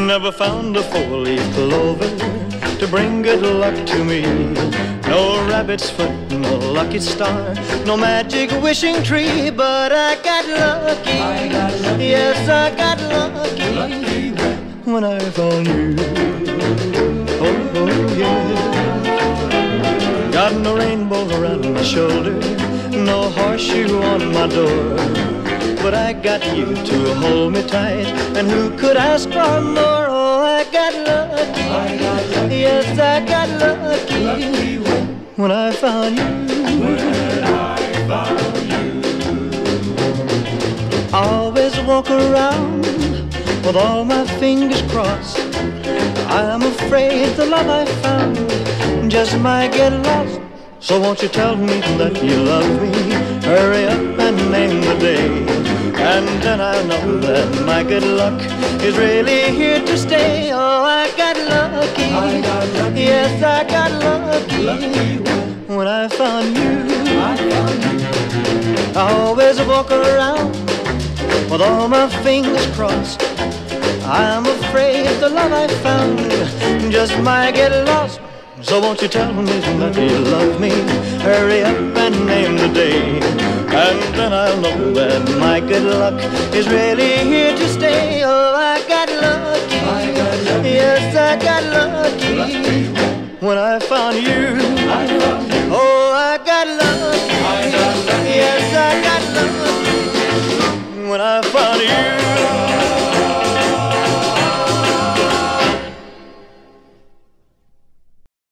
Never found a four-leaf clover to bring good luck to me. No rabbit's foot, no lucky star, no magic wishing tree, but I got lucky. Yes, I got lucky when I found you. Oh, yeah. Got no rainbow around my shoulder, no horseshoe on my door, but I got you to hold me tight, and who could ask for more? Oh, I got lucky. Yes, I got lucky when I found you. I always walk around with all my fingers crossed. I'm afraid the love I found just might get lost. So won't you tell me that you love me? Hurry up and name the day, and then I'll know that my good luck is really here to stay. Oh, I got lucky. Yes, I got lucky when I found you. I always walk around with all my fingers crossed. I'm afraid the love I found just might get lost. So won't you tell me that you love me? Hurry up and name the day, and then I'll know that my good luck is really here to stay. Oh, I got lucky. Yes, I got lucky when I found you.